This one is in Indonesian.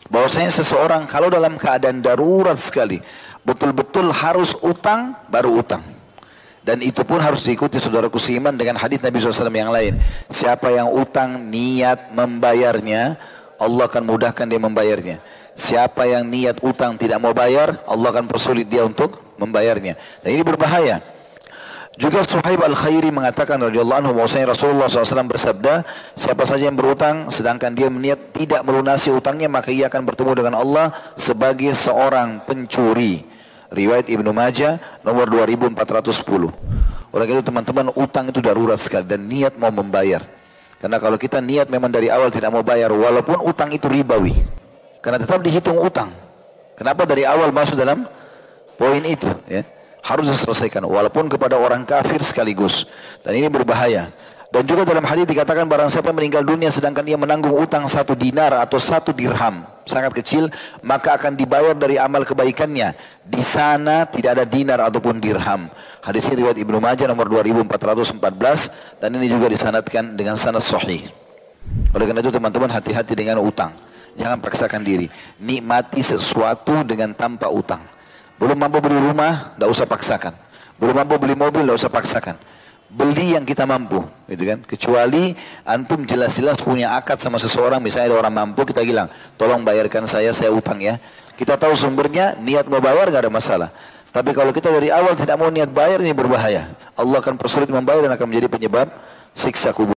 Bahwasanya seseorang kalau dalam keadaan darurat sekali, betul-betul harus utang, baru utang. Dan itu pun harus diikuti saudaraku seiman dengan hadis Nabi SAW yang lain. Siapa yang utang niat membayarnya, Allah akan mudahkan dia membayarnya. Siapa yang niat utang tidak mau bayar, Allah akan persulit dia untuk membayarnya. Dan ini berbahaya. Juga Suhaib Al-Khairi mengatakan radhiyallahu anhu bahwasanya Rasulullah SAW bersabda, siapa saja yang berutang sedangkan dia berniat tidak melunasi utangnya, maka ia akan bertemu dengan Allah sebagai seorang pencuri. Riwayat Ibnu Majah nomor 2410. Oleh itu teman-teman, utang itu darurat sekali dan niat mau membayar. Karena kalau kita niat memang dari awal tidak mau bayar, walaupun utang itu ribawi, karena tetap dihitung utang. Kenapa dari awal masuk dalam poin itu? Ya, harus diselesaikan, walaupun kepada orang kafir sekaligus. Dan ini berbahaya. Dan juga dalam hadis dikatakan barang siapa meninggal dunia sedangkan ia menanggung utang 1 dinar atau 1 dirham, sangat kecil, maka akan dibayar dari amal kebaikannya. Di sana tidak ada dinar ataupun dirham. Hadis ini riwayat Ibnu Majah nomor 2414 dan ini juga disanadkan dengan sanad sahih. Oleh karena itu teman-teman, hati-hati dengan utang. Jangan paksakan diri. Nikmati sesuatu dengan tanpa utang. Belum mampu beli rumah, tidak usah paksakan. Belum mampu beli mobil, tidak usah paksakan. Beli yang kita mampu, gitu kan? Kecuali antum jelas-jelas punya akad sama seseorang, misalnya ada orang mampu, kita bilang, tolong bayarkan saya utang ya. Kita tahu sumbernya, niat mau bayar, nggak ada masalah. Tapi kalau kita dari awal tidak mau niat bayar, ini berbahaya. Allah akan persulit membayar dan akan menjadi penyebab siksa kubur.